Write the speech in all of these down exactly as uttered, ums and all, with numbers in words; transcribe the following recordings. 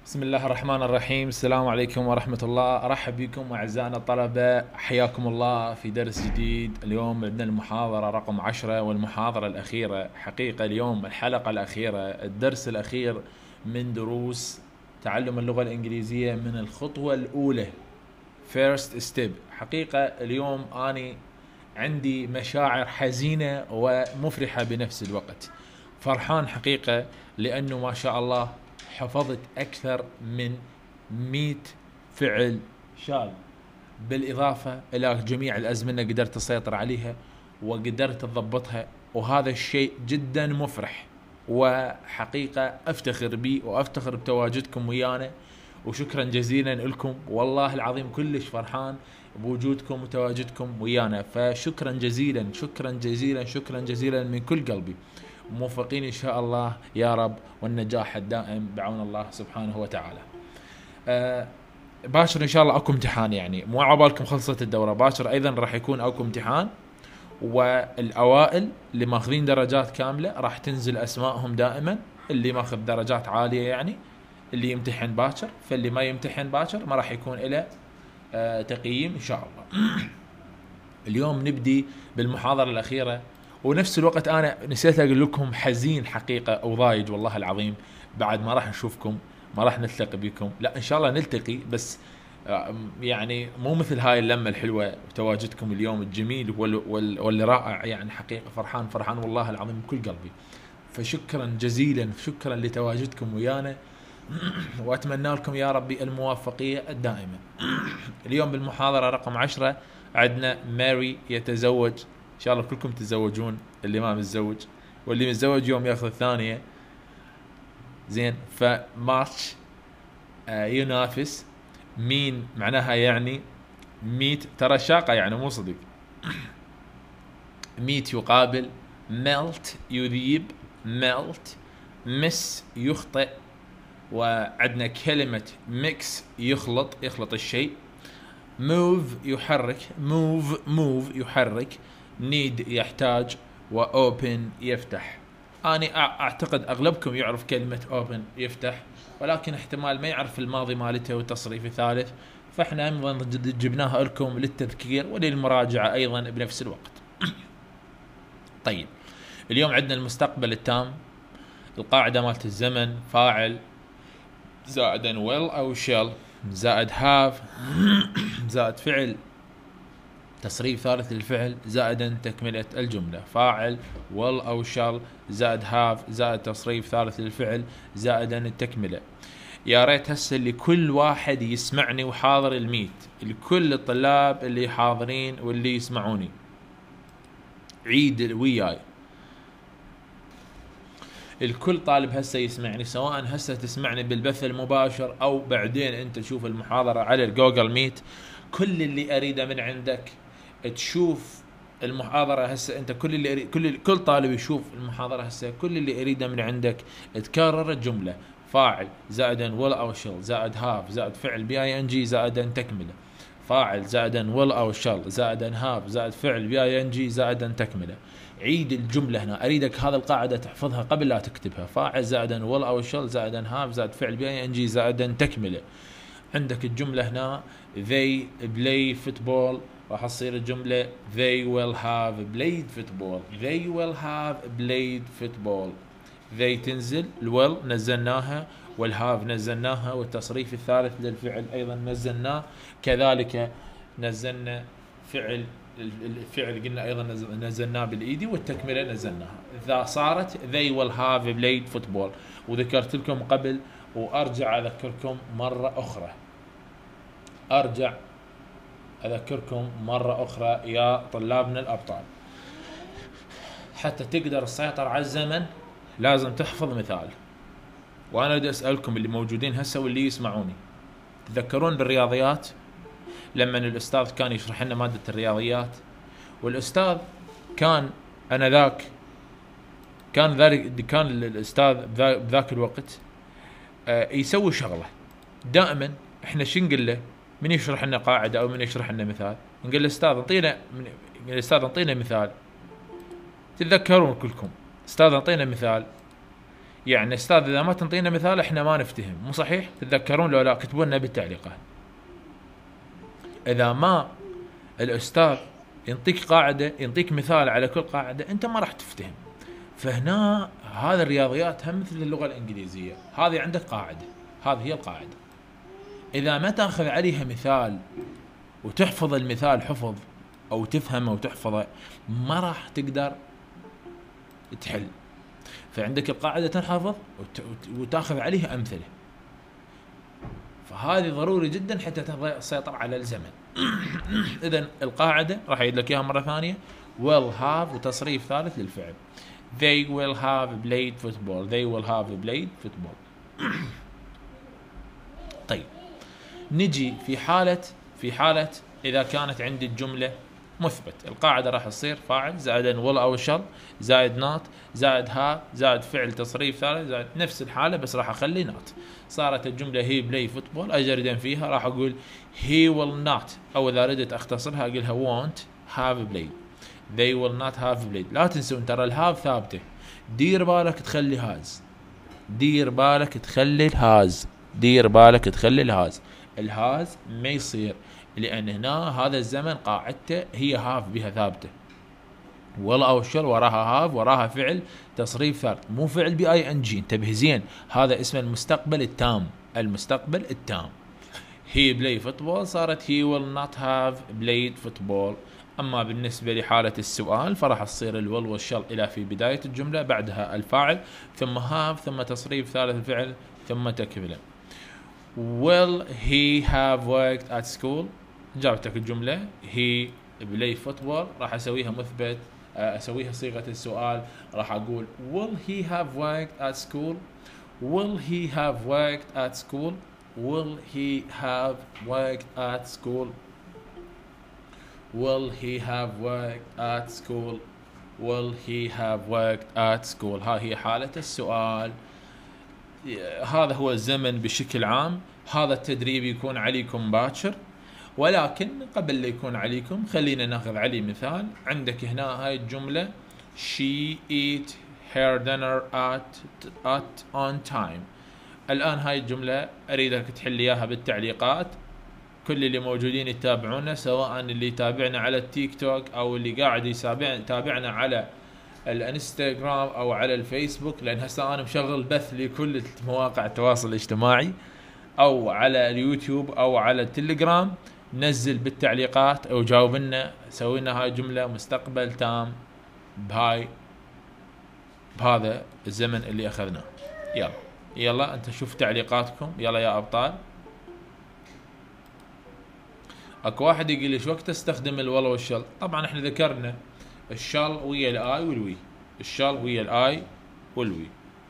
بسم الله الرحمن الرحيم. السلام عليكم ورحمة الله. أرحب بكم أعزائنا الطلبة، حياكم الله في درس جديد. اليوم عندنا المحاضرة رقم عشرة والمحاضرة الأخيرة. حقيقة اليوم الحلقة الأخيرة، الدرس الأخير من دروس تعلم اللغة الإنجليزية من الخطوة الأولى first step. حقيقة اليوم أنا عندي مشاعر حزينة ومفرحة بنفس الوقت. فرحان حقيقة لأنه ما شاء الله حفظت أكثر من مئة فعل شاذ، بالإضافة إلى جميع الأزمنة قدرت أسيطر عليها وقدرت أضبطها، وهذا الشيء جدا مفرح، وحقيقة أفتخر بي وأفتخر بتواجدكم ويانا، وشكرا جزيلا لكم. والله العظيم كلش فرحان بوجودكم وتواجدكم ويانا، فشكرا جزيلا شكرا جزيلا شكرا جزيلا من كل قلبي. موفقين إن شاء الله يا رب، والنجاح الدائم بعون الله سبحانه وتعالى. آه باشر إن شاء الله أكو امتحان، يعني مو عبالكم خلصت الدورة، باشر أيضا راح يكون أكو امتحان، والأوائل اللي ماخذين درجات كاملة راح تنزل أسمائهم دائما، اللي ماخذ درجات عالية يعني اللي يمتحن باكر، فاللي ما يمتحن باكر ما راح يكون له آه تقييم إن شاء الله. اليوم نبدي بالمحاضرة الأخيرة، ونفس الوقت أنا نسيت أقول لكم حزين حقيقة وضايج والله العظيم، بعد ما راح نشوفكم، ما راح نلتقي بكم، لا إن شاء الله نلتقي، بس يعني مو مثل هاي اللمة الحلوة وتواجدكم اليوم الجميل واللي رائع، يعني حقيقة فرحان فرحان والله العظيم بكل قلبي. فشكرا جزيلا شكرا لتواجدكم ويانا، وأتمنى لكم يا ربي الموافقية الدائمة. اليوم بالمحاضرة رقم عشرة عندنا ماري يتزوج. إن شاء الله كلكم تتزوجون، اللي ما متزوج، واللي متزوج يوم ياخذ الثانية. زين، فماتش آه ينافس مين، معناها يعني ميت، ترى شاقة يعني مو صدق. ميت يقابل ميلت يذيب، ميلت مس يخطئ، وعندنا كلمة ميكس يخلط يخلط الشيء، موف يحرك، موف موف يحرك، نيد يحتاج، وأوبن يفتح. أنا أعتقد أغلبكم يعرف كلمة أوبن يفتح، ولكن احتمال ما يعرف الماضي مالته والتصريف الثالث، فإحنا أيضا جبناها لكم للتذكير وللمراجعة أيضا بنفس الوقت. طيب، اليوم عندنا المستقبل التام. القاعدة مالت الزمن فاعل زائد will أو shall زائد have زائد فعل تصريف ثالث للفعل زائدا تكملة الجملة. فاعل will أو shall زائد have زائد تصريف ثالث للفعل زائدا التكملة. يا ريت هسه اللي كل واحد يسمعني وحاضر الميت، لكل الطلاب اللي حاضرين واللي يسمعوني، عيد وياي. الكل طالب هسه يسمعني، سواء هسه تسمعني بالبث المباشر او بعدين انت تشوف المحاضرة على الجوجل ميت. كل اللي اريده من عندك تشوف المحاضرة هسه، انت كل اللي أريد كل كل طالب يشوف المحاضرة هسه، كل اللي اريده من عندك تكرر الجملة فاعل زائدا will او shall زائد have زائد فعل بي اي ان جي زائدا تكملة. فاعل زائدا will او shall زائدا have زائد فعل بي اي ان جي زائدا تكملة. عيد الجملة هنا، اريدك هذا القاعدة تحفظها قبل لا تكتبها. فاعل زائدا will او shall زائدا have زائد فعل بي اي ان جي زائدا تكملة. عندك الجملة هنا they play football، راح تصير الجملة they will have played football، they will have played football. they تنزل، الwill نزلناها، والهاف نزلناها، والتصريف الثالث للفعل أيضا نزلناه، كذلك نزلنا فعل الفعل قلنا أيضا نزلناه بالإيدي، والتكملة نزلناها. إذا صارت they will have played football، وذكرت لكم قبل وأرجع أذكركم مرة أخرى، أرجع أذكركم مرة أخرى يا طلابنا الأبطال، حتى تقدر تسيطر على الزمن لازم تحفظ مثال. وأنا بدي أسألكم اللي موجودين هسه واللي يسمعوني، تذكرون بالرياضيات لما الأستاذ كان يشرح لنا مادة الرياضيات، والأستاذ كان أنا ذاك كان ذلك كان الأستاذ بذاك الوقت آه يسوي شغلة دائما. إحنا شو نقول له من يشرح لنا قاعدة أو من يشرح لنا مثال؟ نقول الأستاذ انطينا من الأستاذ انطينا مثال. تتذكرون كلكم أستاذ انطينا مثال، يعني استاذ اذا ما تنطينا مثال احنا ما نفتهم، مو صحيح؟ تتذكرون لو لا كتبوا لنا بالتعليقات. اذا ما الاستاذ ينطيك قاعده، ينطيك مثال على كل قاعده، انت ما راح تفتهم. فهنا هذا الرياضيات هم مثل اللغه الانجليزيه، هذه عندك قاعده، هذه هي القاعده. اذا ما تاخذ عليها مثال وتحفظ المثال حفظ او تفهمه وتحفظه، ما راح تقدر تحل. فعندك القاعده تنحفظ وتاخذ عليها امثله. فهذه ضروري جدا حتى تسيطر على الزمن. اذا القاعده راح اعيد لك اياها مره ثانيه: will have وتصريف ثالث للفعل. they will have played football. they will have played football. طيب نجي في حاله في حاله اذا كانت عندي الجمله مثبت، القاعده راح تصير فاعل زائد will او shall زائد not زائد have زائد فعل تصريف ثالث زائد نفس الحاله بس راح اخلي not. صارت الجمله هي بلاي فوتبول، اجي فيها راح اقول he will not، او اذا ردت اختصرها اقولها won't have played. they will not have played. لا تنسون ترى الهاف ثابته، دير بالك تخلي هاز، دير بالك تخلي الهاز، دير بالك تخلي الهاز. الهاز ما يصير، لان هنا هذا الزمن قاعدته هي هاف بها ثابته. والله او شل وراها هاف وراها فعل تصريف ثالث، مو فعل بي اي ان جي. انتبه زين، هذا اسمه المستقبل التام، المستقبل التام. he play football صارت he will not have played football. اما بالنسبه لحاله السؤال فراح تصير الول والشل الى في بدايه الجمله، بعدها الفاعل ثم have ثم تصريف ثالث الفعل ثم تكمله. will he have worked at school؟ جابتك الجمله he play football، راح اسويها مثبت، اسويها صيغه السؤال، راح اقول will he have worked at school؟ will he have worked at school؟ will he have worked at school؟ will he have worked at school؟ will he have worked at school؟ ها هي حالة السؤال. هذا هو الزمن بشكل عام. هذا التدريب يكون عليكم باكر، ولكن قبل لا يكون عليكم خلينا ناخذ عليه مثال. عندك هنا هاي الجملة she eat her dinner at at on time. الآن هاي الجملة أريدك تحل إياها بالتعليقات. كل اللي موجودين يتابعونا، سواء اللي يتابعنا على التيك توك أو اللي قاعد يتابعنا على الانستغرام أو على الفيسبوك، لأن هسه أنا مشغل بث لكل مواقع التواصل الاجتماعي، أو على اليوتيوب أو على التليجرام. نزل بالتعليقات أو جاوبنا، سوينا هاي جملة مستقبل تام بهاي بهذا الزمن اللي أخذناه. يلا يلا أنت شوف تعليقاتكم، يلا يا أبطال. اكو واحد يقول لي شو وقت استخدم الولا والشل؟ طبعا احنا ذكرنا الشل ويا الاي والوي، الشل ويا الاي والوي.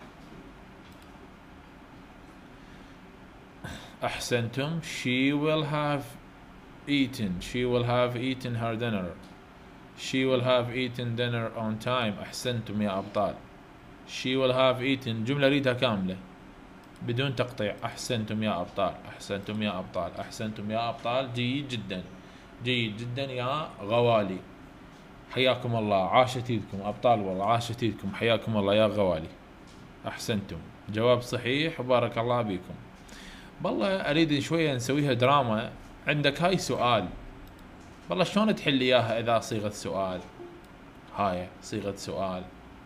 احسنتم. she will have eaten she will have eaten her dinner she will have eaten dinner on time. احسنتم يا ابطال. she will have eaten جملة ريدها كاملة بدون تقطيع. احسنتم يا ابطال، احسنتم يا ابطال، احسنتم يا ابطال. جيد جدا، جيد جدا يا غوالي، حياكم الله. عاشت ايدكم ابطال، والله عاشت ايدكم، حياكم الله يا غوالي. احسنتم، جواب صحيح وبارك الله بكم. والله اريد شويه نسويها دراما. عندك هاي سؤال، والله شلون تحل اياها اذا صيغه سؤال؟ هاي صيغه سؤال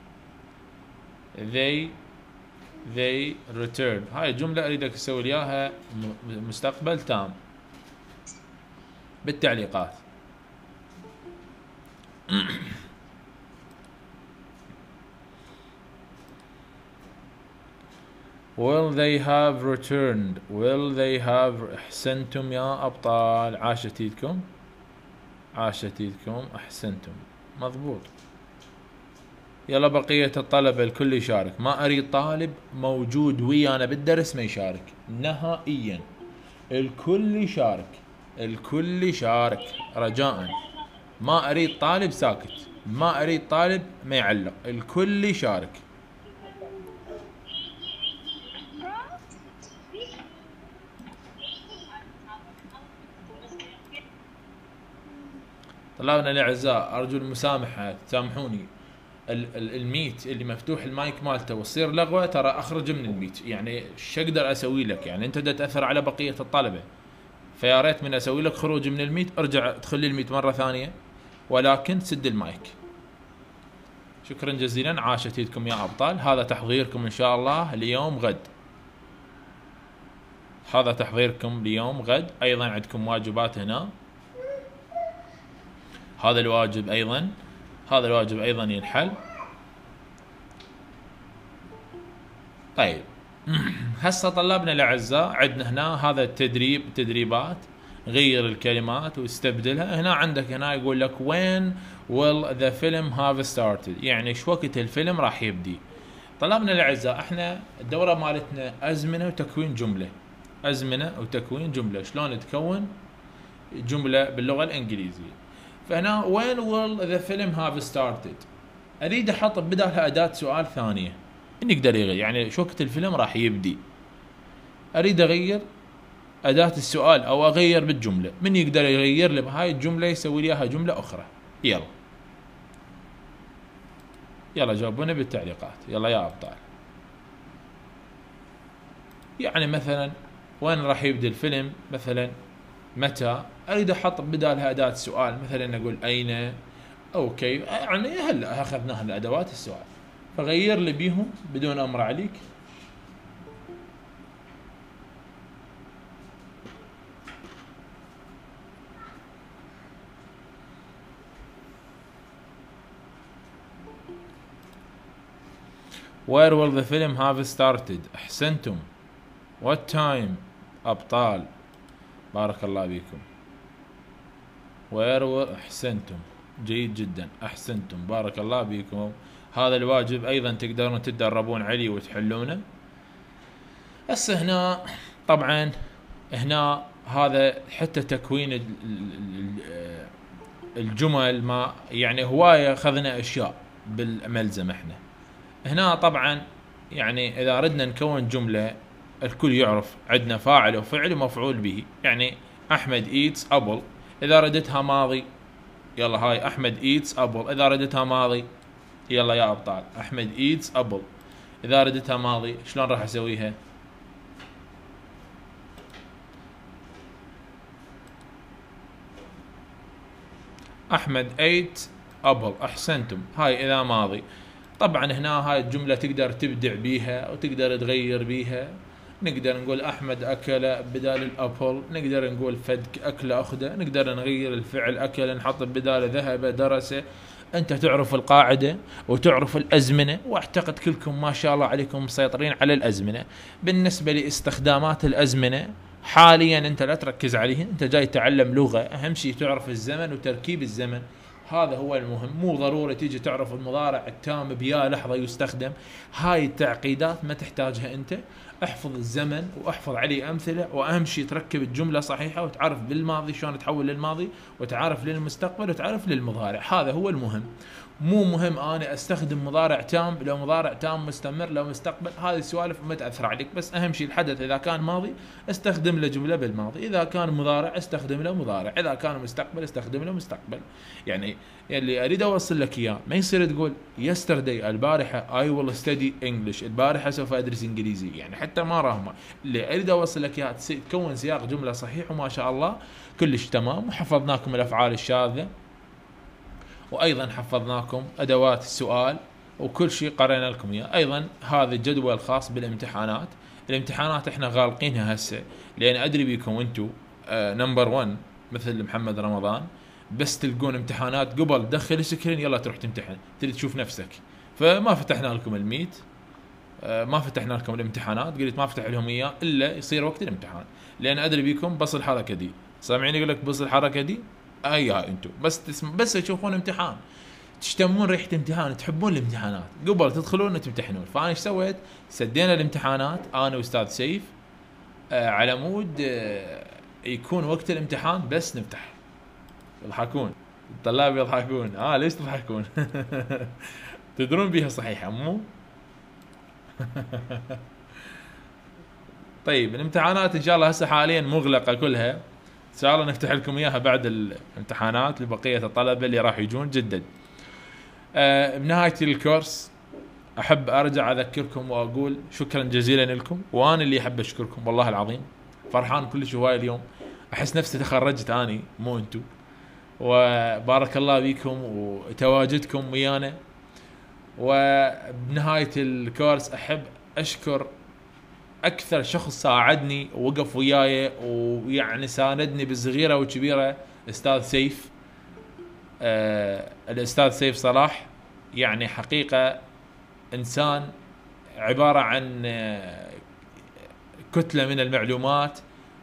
they they return. هاي الجملة أريدك تسوي لي إياها مستقبل تام بالتعليقات. will they have returned will they have. أحسنتم يا أبطال، عاشت ايدكم، عاشت ايدكم، أحسنتم، مضبوط. يلا بقية الطلبة الكل يشارك. ما أريد طالب موجود ويانا بالدرس ما يشارك نهائيا. الكل يشارك، الكل يشارك رجاء. ما أريد طالب ساكت، ما أريد طالب ما يعلق، الكل يشارك. طلابنا الأعزاء أرجو المسامحة، تسامحوني. الميت اللي مفتوح المايك مالته وتصير لغوه ترى اخرج من الميت. يعني شو اقدر اسوي لك؟ يعني انت بدك تاثر على بقيه الطلبه، فيا ريت من اسوي لك خروج من الميت ارجع ادخل لي الميت مره ثانيه، ولكن سد المايك. شكرا جزيلا، عاشت ايدكم يا ابطال. هذا تحضيركم ان شاء الله ليوم غد، هذا تحضيركم ليوم غد. ايضا عندكم واجبات هنا، هذا الواجب ايضا هذا الواجب ايضا ينحل. طيب هسه طلابنا الاعزاء عندنا هنا هذا التدريب، تدريبات غير الكلمات واستبدلها. هنا عندك هنا يقول لك when will the film have started، يعني شو وقت الفيلم راح يبدي. طلابنا الاعزاء احنا الدوره مالتنا ازمنه وتكوين جمله، ازمنه وتكوين جمله، شلون تكون جمله باللغه الانجليزيه. فهنا when will the film have started اريد احط بدالها اداه سؤال ثانيه، من يقدر يغير؟ يعني شو وقت الفيلم راح يبدي، اريد اغير اداه السؤال او اغير بالجمله. من يقدر يغير لي بهاي الجمله يسوي لي اياها جمله اخرى؟ يلا يلا جاوبوني بالتعليقات، يلا يا ابطال. يعني مثلا وين راح يبدي الفيلم، مثلا متى، اريد احط بدالها اداه سؤال، مثلا اقول اين او كيف. يعني هلا اخذنا الادوات السؤال، فغير لي بيهم بدون امر عليك. Where will the film have started؟ احسنتم. What time؟ ابطال بارك الله بكم. Where will... احسنتم، جيد جدا، احسنتم بارك الله بكم. هذا الواجب ايضا تقدرون تتدربون عليه وتحلونه. هسه هنا طبعا هنا هذا حتى تكوين الجمل، ما يعني هوايه اخذنا اشياء بالملزمه. احنا هنا طبعا يعني اذا ردنا نكون جمله الكل يعرف عندنا فاعل وفعل ومفعول به. يعني احمد ايتس ابل، اذا ردتها ماضي يلا هاي احمد ايتس ابل. اذا ردتها ماضي يلا يا ابطال احمد ايتس ابل. اذا ردتها ماضي شلون راح اسويها؟ احمد ايت ابل. احسنتم، هاي اذا ماضي. طبعا هنا هاي الجمله تقدر تبدع بيها وتقدر تغير بيها. نقدر نقول احمد اكل بدال الابل، نقدر نقول فد اكل اخذه، نقدر نغير الفعل اكل نحط بداله ذهب درس. انت تعرف القاعده وتعرف الازمنه، واعتقد كلكم ما شاء الله عليكم مسيطرين على الازمنه. بالنسبه لاستخدامات الازمنه حاليا انت لا تركز عليهن، انت جاي تعلم لغه، اهم شيء تعرف الزمن وتركيب الزمن، هذا هو المهم. مو ضروري تيجي تعرف المضارع التام بيا لحظه يستخدم، هاي التعقيدات ما تحتاجها انت. احفظ الزمن واحفظ عليه امثله، واهم شيء تركب الجمله صحيحه وتعرف بالماضي شلون تحول للماضي، وتعرف للمستقبل وتعرف للمضارع، هذا هو المهم. مو مهم انا استخدم مضارع تام لو مضارع تام مستمر لو مستقبل، هذه السوالف ما تاثر عليك. بس اهم شيء الحدث اذا كان ماضي استخدم له جمله بالماضي، اذا كان مضارع استخدم له مضارع، اذا كان مستقبل استخدم له مستقبل. يعني اللي اريد اوصل لك اياه ما يصير تقول yesterday البارحه I will study English، البارحه سوف ادرس انجليزي، يعني حتى ما راهمه. اللي اريد اوصل لك اياه تكون سياق جمله صحيح وما شاء الله كلش تمام. وحفظناكم الافعال الشاذه، وايضا حفظناكم ادوات السؤال وكل شيء قرأنا لكم اياه. ايضا هذا الجدول الخاص بالامتحانات. الامتحانات احنا غالقينها هسه لان ادري بيكم انتم نمبر واحد مثل محمد رمضان، بس تلقون امتحانات قبل دخل سكرين يلا تروح تمتحن، تريد تشوف نفسك. فما فتحنا لكم الميت، ما فتحنا لكم الامتحانات، قلت ما افتح لهم اياه الا يصير وقت الامتحان، لان ادري بيكم بس الحركه دي. سامعين يقول لك بس الحركه دي ايها انتم بس تسم... بس تشوفون امتحان تشتمون ريحه امتحان، تحبون الامتحانات قبل تدخلون تمتحنون. فانا ايش سويت؟ سدينا الامتحانات انا واستاذ سيف آه على مود آه يكون وقت الامتحان بس نفتح. يضحكون الطلاب يضحكون. اه ليش تضحكون؟ تدرون بيها صحيحه مو؟ طيب الامتحانات ان شاء الله هسه حاليا مغلقه كلها، ان شاء الله نفتح لكم اياها بعد الامتحانات لبقيه الطلبه اللي راح يجون جدد. آه بنهاية الكورس احب ارجع اذكركم واقول شكرا جزيلا لكم، وانا اللي احب اشكركم والله العظيم. فرحان كلش هواي اليوم، احس نفسي تخرجت اني مو انتو. وبارك الله بكم وتواجدكم ويانا. وبنهاية الكورس احب اشكر اكثر شخص ساعدني ووقف وياي ويعني ساندني بالصغيره والكبيره، استاذ سيف. آه الاستاذ سيف صلاح يعني حقيقه انسان عباره عن آه كتله من المعلومات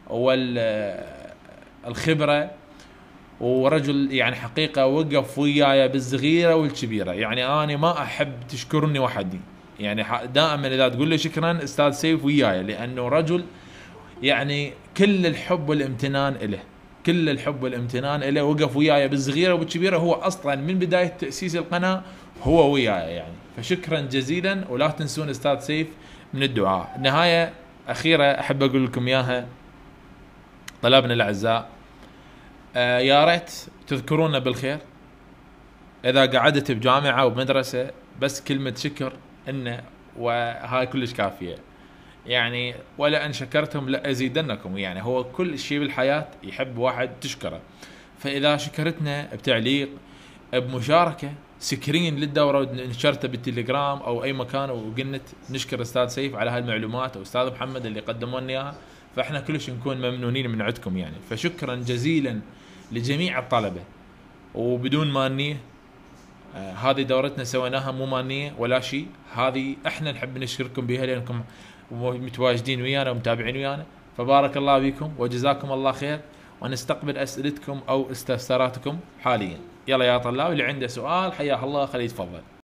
والخبره، ورجل يعني حقيقه وقف وياي بالصغيره والكبيره. يعني انا ما احب تشكرني وحدي، يعني دائما اذا تقول لي شكرا استاذ سيف وياي، لانه رجل يعني كل الحب والامتنان له، كل الحب والامتنان له. وقف وياي بالصغيره والكبيره، هو اصلا من بدايه تاسيس القناه هو وياي يعني. فشكرا جزيلا، ولا تنسون استاذ سيف من الدعاء. نهايه اخيره احب اقول لكم اياها طلابنا الاعزاء، آه يا ريت تذكرونا بالخير. اذا قعدت بجامعه او بمدرسه بس كلمه شكر انه، وهاي كلش كافيه يعني. ولا ان شكرتم لازيدنكم، يعني هو كل شيء بالحياه يحب واحد تشكره. فاذا شكرتنا بتعليق، بمشاركه سكرين للدوره ونشرته بالتليجرام او اي مكان، وقلت نشكر استاذ سيف على هالمعلومات او استاذ محمد اللي قدموا لنا اياها، فاحنا كلش نكون ممنونين من عندكم يعني. فشكرا جزيلا لجميع الطلبه وبدون مانيه. آه هذه دورتنا سويناها مو مانيه ولا شيء، هذه احنا نحب نشكركم بها لانكم متواجدين ويانا ومتابعين ويانا. فبارك الله بكم وجزاكم الله خير، ونستقبل اسئلتكم او استفساراتكم حاليا. يلا يا طلاب، اللي عنده سؤال حياه الله خليه يتفضل.